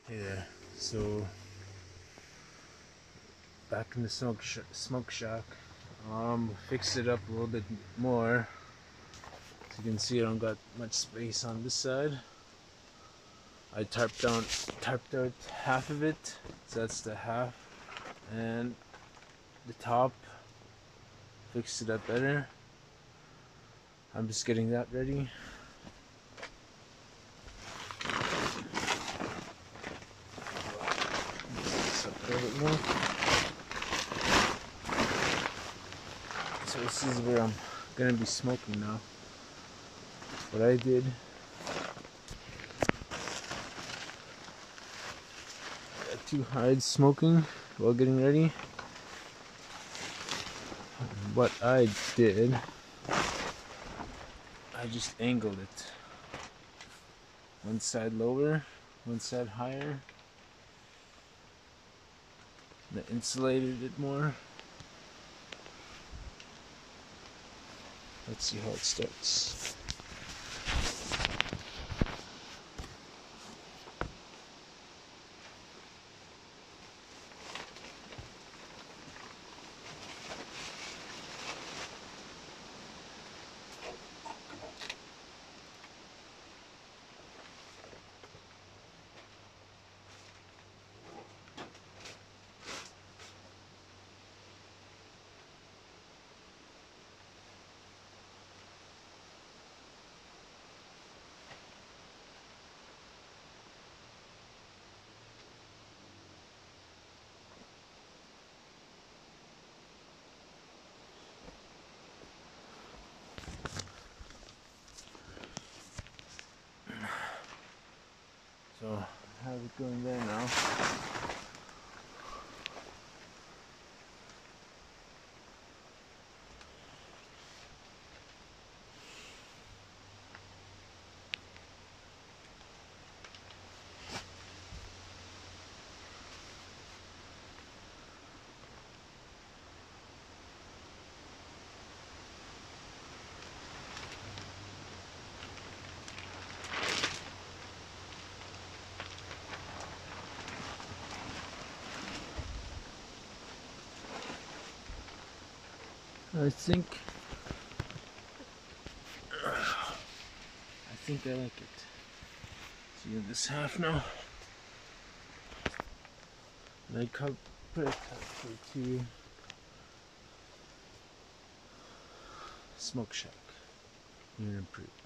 Hey there. So back in the smoke shack. Fixed it up a little bit more. As you can see, I don't got much space on this side. I tarped out half of it, so that's the half, and the top. Fixed it up better. I'm just getting that ready. So this is where I'm gonna be smoking now. What I did, got 2 hides smoking while getting ready. What I did, I just angled it. One side lower, one side higher. And I insulated it more. Let's see how it starts. So I have it going there now. I think I like it. So you have this half now. And I put a cut for 2 smoke shack. New and improved.